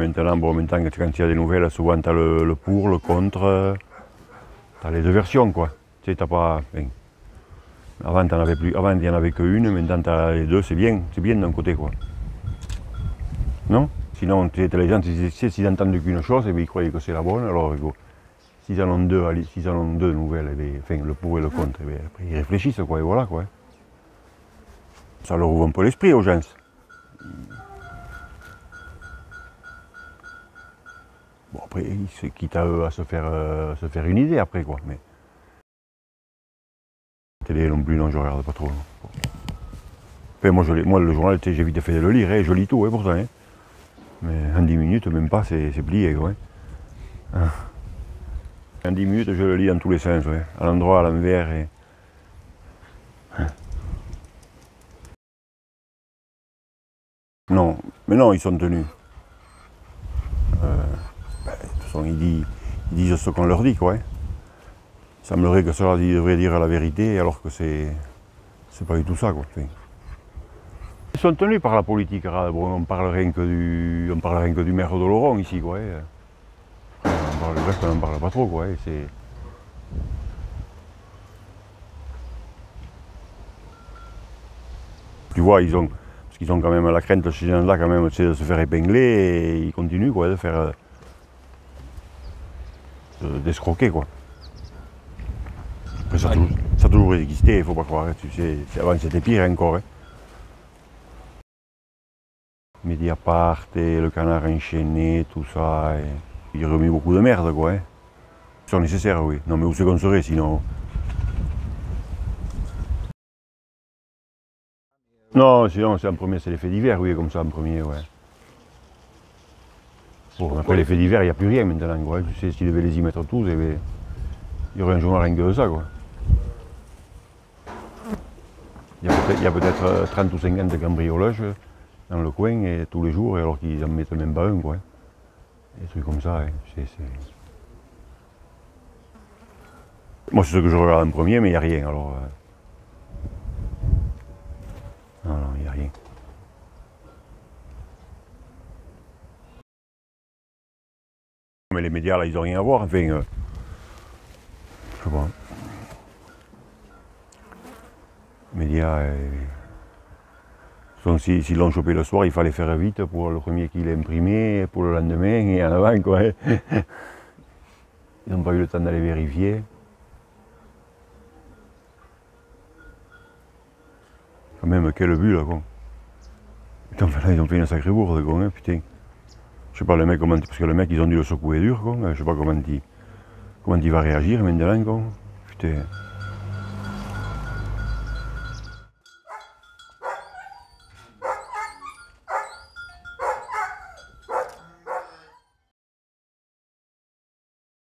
maintenant, bon, maintenant quand il y a des nouvelles, souvent tu as le pour, le contre, tu as les deux versions, quoi. Tu sais, t'as pas... Ben, avant, t'en avais plus, avant, il n'y en avait qu'une, maintenant, tu as les deux, c'est bien d'un côté, quoi. Non? Sinon, tu sais, les gens, s'ils n'entendent qu'une chose, eh bien, ils croyaient que c'est la bonne, alors s'ils en ont deux, nouvelles, eh bien, enfin, le pour et le contre, eh bien, après, ils réfléchissent, quoi, et voilà, quoi. Ça leur ouvre un peu l'esprit aux gens. Bon, après, c'est quitte à eux à se faire une idée après, quoi. Mais... La télé non plus, non, je regarde pas trop. Enfin, moi, le journal, j'ai vite fait de le lire, hein, je lis tout, hein, pour ça. Hein. Mais en 10 minutes, même pas, c'est plié, quoi. Hein. En 10 minutes, je le lis dans tous les sens, ouais. À l'endroit, à l'envers. Et... Non, mais non, ils sont tenus. De toute façon, ils disent ce qu'on leur dit, quoi. Hein. Il semblerait que cela devrait dire la vérité, alors que c'est pas du tout ça, quoi. Enfin, ils sont tenus par la politique. Bon, on parle rien que du maire d'Oloron ici, quoi. Hein. Le reste, on n'en parle pas trop, quoi. Hein. Tu vois, parce qu'ils ont quand même la crainte chez ces gens-là, quand même, c'est de se faire épingler, et ils continuent, quoi, d'escroquer, quoi. Après, ça a toujours existé, il ne faut pas croire, tu sais, avant c'était pire encore. Hein. Mediapart et le Canard enchaîné, tout ça, et ils remettent beaucoup de merde, quoi. Hein. Ils sont nécessaires, oui. Non, mais où c'est qu'on serait sinon? Non, sinon, c'est en premier, c'est les faits divers, oui, comme ça, en premier, ouais. Bon, après les faits divers, il n'y a plus rien maintenant, quoi. Tu sais, s'ils devaient les y mettre tous, eh bien, il y aurait un journal rien que de ça, quoi. Il y a peut-être 30 ou 50 cambriolages dans le coin et tous les jours, alors qu'ils n'en mettent même pas un, quoi. Des trucs comme ça, hein. Moi, c'est ce que je regarde en premier, mais il n'y a rien, alors... Non, il n'y a rien. Mais les médias, là, ils n'ont rien à voir, enfin... je sais pas. Les médias... S'ils l'ont chopé le soir, il fallait faire vite pour le premier qui l'a imprimé, pour le lendemain, et en avant, quoi. Ils n'ont pas eu le temps d'aller vérifier. Quand même, quel but, là, quoi. Putain, ils ont fait une sacrée bourde, quoi, hein, putain. Je sais pas, le mec, parce que le mec, ils ont dû le secouer dur, quoi. Je sais pas comment il va réagir, maintenant, quoi. Putain.